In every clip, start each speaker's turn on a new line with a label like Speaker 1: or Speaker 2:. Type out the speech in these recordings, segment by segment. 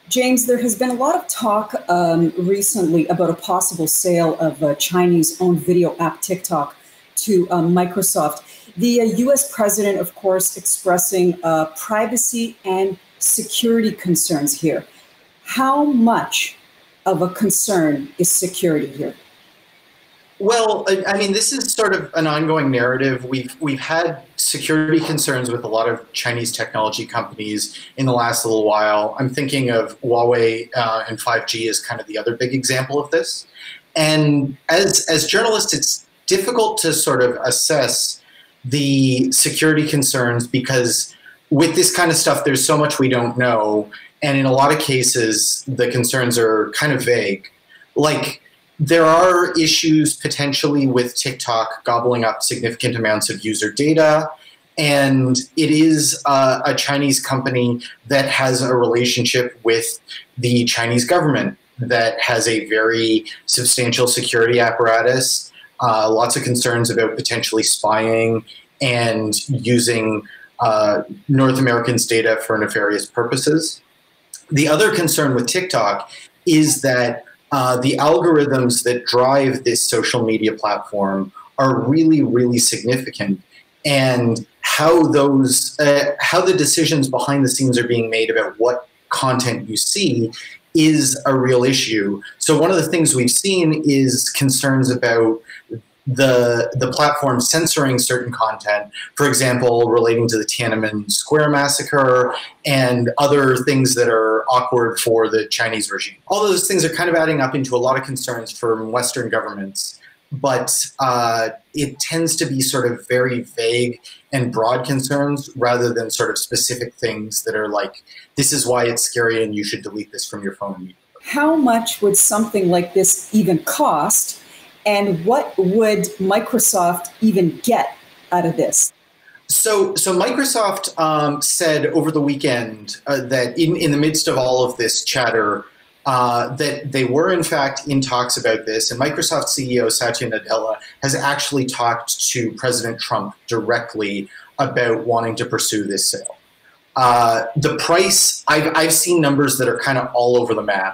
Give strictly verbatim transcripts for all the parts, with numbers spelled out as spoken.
Speaker 1: James, there has been a lot of talk um, recently about a possible sale of uh, Chinese-owned video app TikTok to uh, Microsoft. The uh, U S president, of course, expressing uh, privacy and security concerns here. How much of a concern is security here?
Speaker 2: Well, I mean, this is sort of an ongoing narrative. We've we've had security concerns with a lot of Chinese technology companies in the last little while. I'm thinking of Huawei uh, and five G as kind of the other big example of this. And as as journalists, it's difficult to sort of assess the security concerns because with this kind of stuff, there's so much we don't know. And in a lot of cases, the concerns are kind of vague. Like, there are issues potentially with TikTok gobbling up significant amounts of user data, and it is uh, a Chinese company that has a relationship with the Chinese government that has a very substantial security apparatus, uh, lots of concerns about potentially spying and using uh, North Americans' data for nefarious purposes. The other concern with TikTok is that Uh, the algorithms that drive this social media platform are really, really significant, and how those, uh, how the decisions behind the scenes are being made about what content you see is a real issue. So one of the things we've seen is concerns about the the platform censoring certain content, for example, relating to the Tiananmen Square massacre and other things that are awkward for the Chinese regime. All those things are kind of adding up into a lot of concerns from Western governments, but uh, it tends to be sort of very vague and broad concerns rather than sort of specific things that are like, this is why it's scary and you should delete this from your phone immediately.
Speaker 1: How much would something like this even cost? And what would Microsoft even get out of this?
Speaker 2: So, so Microsoft um, said over the weekend uh, that in, in the midst of all of this chatter, uh, that they were in fact in talks about this. And Microsoft C E O Satya Nadella has actually talked to President Trump directly about wanting to pursue this sale. Uh, the price, I've, I've seen numbers that are kind of all over the map.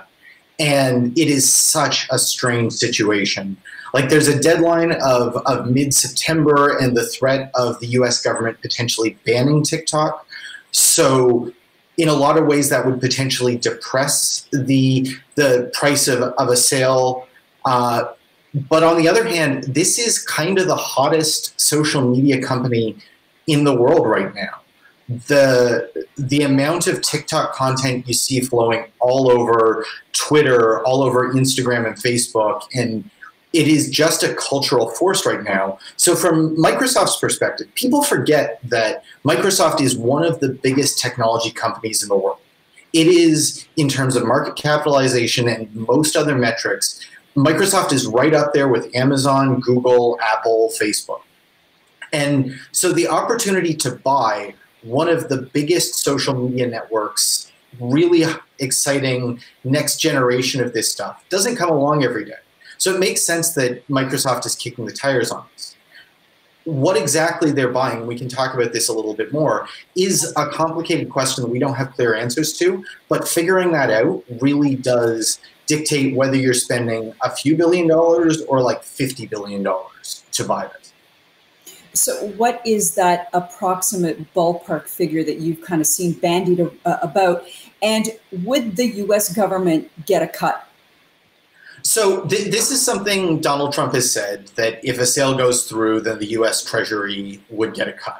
Speaker 2: And it is such a strange situation. Like, there's a deadline of, of mid-September and the threat of the U S government potentially banning TikTok. So in a lot of ways, that would potentially depress the, the price of, of a sale. Uh, but on the other hand, this is kind of the hottest social media company in the world right now. The, the amount of TikTok content you see flowing all over Twitter, all over Instagram and Facebook, and it is just a cultural force right now. So from Microsoft's perspective, people forget that Microsoft is one of the biggest technology companies in the world. It is, in terms of market capitalization and most other metrics, Microsoft is right up there with Amazon, Google, Apple, Facebook. And so the opportunity to buy one of the biggest social media networks, really exciting next generation of this stuff, doesn't come along every day. So it makes sense that Microsoft is kicking the tires on this. What exactly they're buying, we can talk about this a little bit more, is a complicated question that we don't have clear answers to, but figuring that out really does dictate whether you're spending a few billion dollars or like fifty billion dollars to buy this.
Speaker 1: So what is that approximate ballpark figure that you've kind of seen bandied uh, about? And would the U S government get a cut?
Speaker 2: So th this is something Donald Trump has said, that if a sale goes through, then the U S Treasury would get a cut.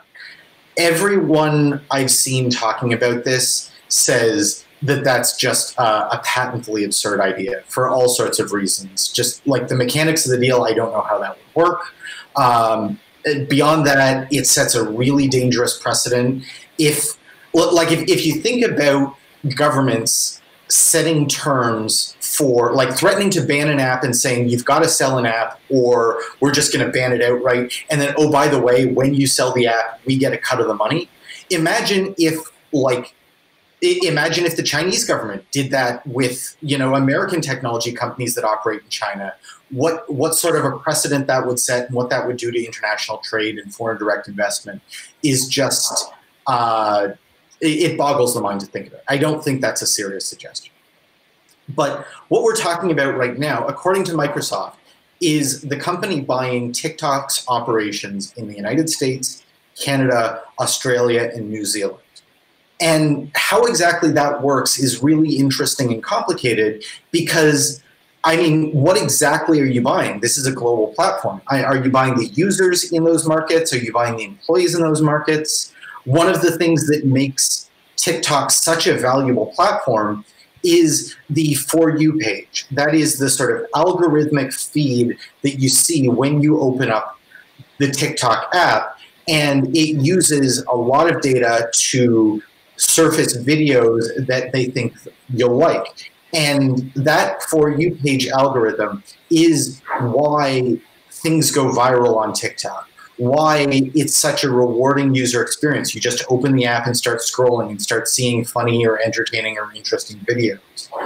Speaker 2: Everyone I've seen talking about this says that that's just uh, a patently absurd idea for all sorts of reasons. Just like the mechanics of the deal, I don't know how that would work. Um, Beyond that, it sets a really dangerous precedent. If, like, if, if you think about governments setting terms for, like, threatening to ban an app and saying you've got to sell an app or we're just going to ban it outright, and then, oh, by the way, when you sell the app, we get a cut of the money. Imagine if, like, imagine if the Chinese government did that with, you know, American technology companies that operate in China. What what sort of a precedent that would set and what that would do to international trade and foreign direct investment is just, uh, it, it boggles the mind to think of it. I don't think that's a serious suggestion. But what we're talking about right now, according to Microsoft, is the company buying TikTok's operations in the United States, Canada, Australia, and New Zealand. And how exactly that works is really interesting and complicated because, I mean, what exactly are you buying? This is a global platform. Are you buying the users in those markets? Are you buying the employees in those markets? One of the things that makes TikTok such a valuable platform is the For You page. That is the sort of algorithmic feed that you see when you open up the TikTok app. And it uses a lot of data to surface videos that they think you'll like. And that For You page algorithm is why things go viral on TikTok, why it's such a rewarding user experience. You just open the app and start scrolling and start seeing funny or entertaining or interesting videos.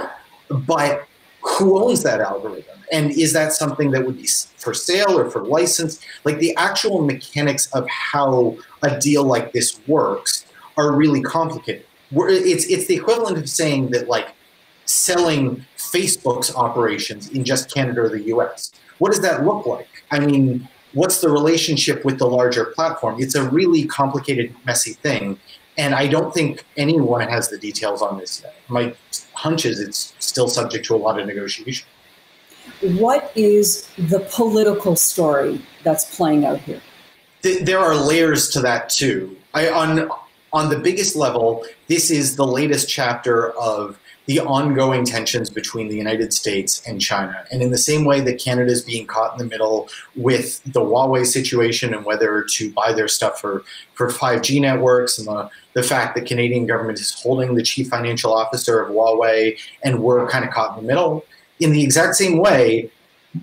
Speaker 2: But who owns that algorithm? And is that something that would be for sale or for license? Like the actual mechanics of how a deal like this works are really complicated. It's, it's the equivalent of saying that like selling Facebook's operations in just Canada or the U S. What does that look like? I mean, what's the relationship with the larger platform? It's a really complicated, messy thing. And I don't think anyone has the details on this yet. My hunch is it's still subject to a lot of negotiation.
Speaker 1: What is the political story that's playing out here?
Speaker 2: There are layers to that too. I, on, on the biggest level, this is the latest chapter of the ongoing tensions between the United States and China. And in the same way that Canada is being caught in the middle with the Huawei situation and whether to buy their stuff for, for five G networks, and the, the fact that Canadian government is holding the chief financial officer of Huawei, and we're kind of caught in the middle. In the exact same way,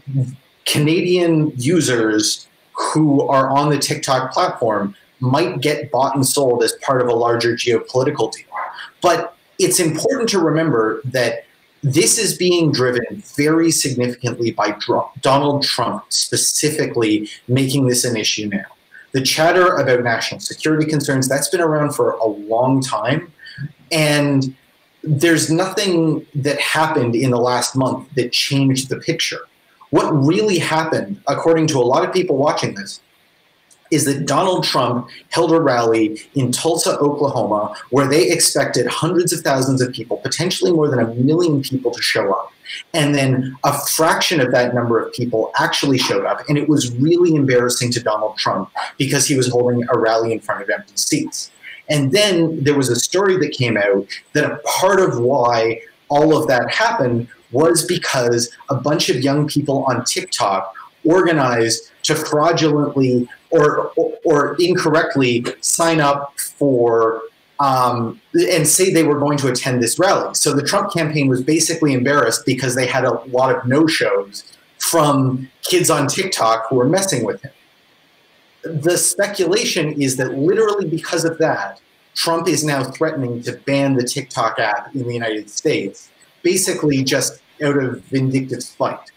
Speaker 2: Canadian users who are on the TikTok platform might get bought and sold as part of a larger geopolitical deal. But it's important to remember that this is being driven very significantly by Donald Trump specifically making this an issue now. The chatter about national security concerns, that's been around for a long time. And there's nothing that happened in the last month that changed the picture. What really happened, according to a lot of people watching this, is that Donald Trump held a rally in Tulsa, Oklahoma, where they expected hundreds of thousands of people, potentially more than a million people, to show up. And then a fraction of that number of people actually showed up. And it was really embarrassing to Donald Trump because he was holding a rally in front of empty seats. And then there was a story that came out that a part of why all of that happened was because a bunch of young people on TikTok organized to fraudulently or, or, or incorrectly sign up for um, and say they were going to attend this rally. So the Trump campaign was basically embarrassed because they had a lot of no-shows from kids on TikTok who were messing with him. The speculation is that literally because of that, Trump is now threatening to ban the TikTok app in the United States, basically just out of vindictive spite.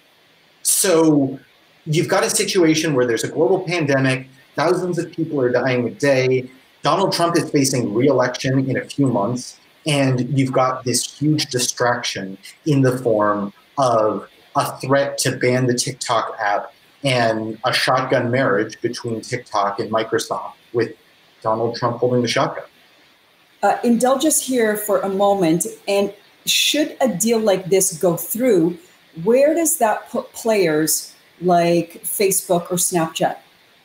Speaker 2: So you've got a situation where there's a global pandemic, thousands of people are dying a day, Donald Trump is facing re-election in a few months, and you've got this huge distraction in the form of a threat to ban the TikTok app and a shotgun marriage between TikTok and Microsoft, with Donald Trump holding the shotgun.
Speaker 1: Uh, indulge us here for a moment, and should a deal like this go through, where does that put players like Facebook or Snapchat?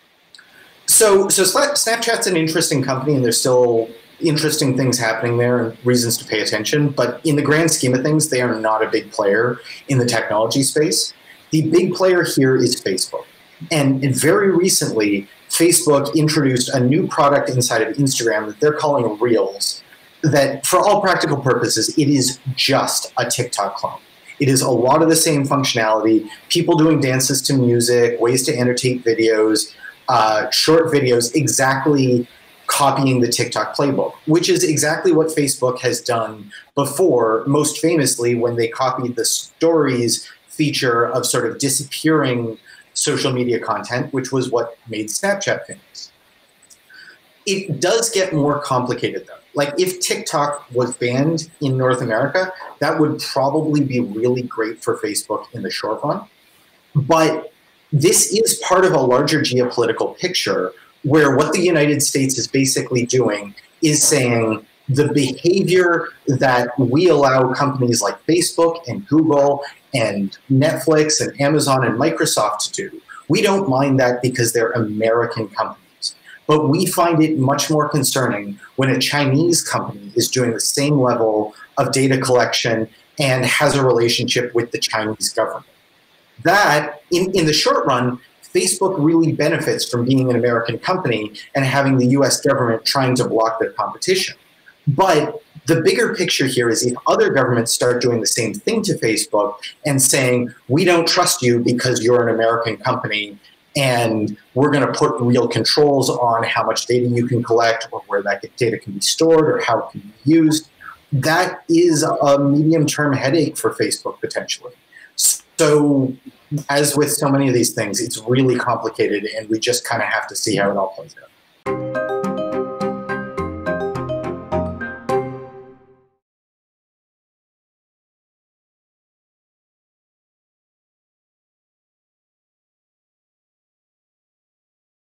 Speaker 2: So, so Snapchat's an interesting company, and there's still interesting things happening there and reasons to pay attention. But in the grand scheme of things, they are not a big player in the technology space. The big player here is Facebook. And, and very recently, Facebook introduced a new product inside of Instagram that they're calling Reels, that for all practical purposes, it is just a TikTok clone. It is a lot of the same functionality, people doing dances to music, ways to annotate videos, uh, short videos, exactly copying the TikTok playbook, which is exactly what Facebook has done before, most famously when they copied the stories feature of sort of disappearing social media content, which was what made Snapchat famous. It does get more complicated, though. Like if TikTok was banned in North America, that would probably be really great for Facebook in the short run. But this is part of a larger geopolitical picture where what the United States is basically doing is saying the behavior that we allow companies like Facebook and Google and Netflix and Amazon and Microsoft to do, we don't mind that because they're American companies. But we find it much more concerning when a Chinese company is doing the same level of data collection and has a relationship with the Chinese government. That, in, in the short run, Facebook really benefits from being an American company and having the U S government trying to block their competition. But the bigger picture here is if other governments start doing the same thing to Facebook and saying, we don't trust you because you're an American company and we're going to put real controls on how much data you can collect or where that data can be stored or how it can be used, that is a medium-term headache for Facebook potentially. So as with so many of these things, it's really complicated and we just kind of have to see how it all plays out.